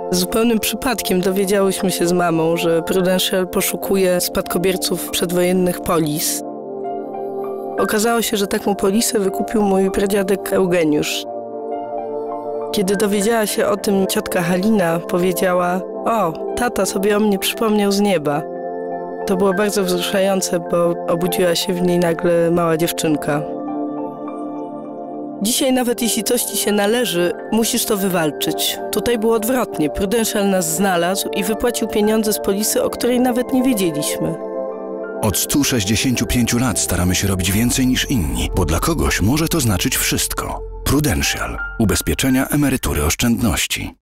Zupełnym przypadkiem dowiedziałyśmy się z mamą, że Prudential poszukuje spadkobierców przedwojennych polis. Okazało się, że taką polisę wykupił mój pradziadek Eugeniusz. Kiedy dowiedziała się o tym ciotka Halina, powiedziała: o, tata sobie o mnie przypomniał z nieba. To było bardzo wzruszające, bo obudziła się w niej nagle mała dziewczynka. Dzisiaj nawet jeśli coś ci się należy, musisz to wywalczyć. Tutaj było odwrotnie. Prudential nas znalazł i wypłacił pieniądze z polisy, o której nawet nie wiedzieliśmy. Od 165 lat staramy się robić więcej niż inni, bo dla kogoś może to znaczyć wszystko. Prudential. Ubezpieczenia, emerytury, oszczędności.